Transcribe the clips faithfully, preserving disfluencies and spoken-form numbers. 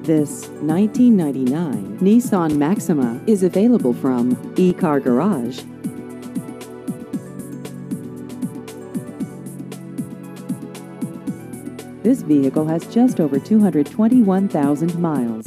This nineteen ninety-nine Nissan Maxima is available from E-Car Garage. This vehicle has just over two hundred twenty-one thousand miles.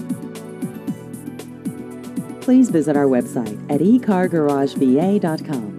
Please visit our website at e car garage v a dot com.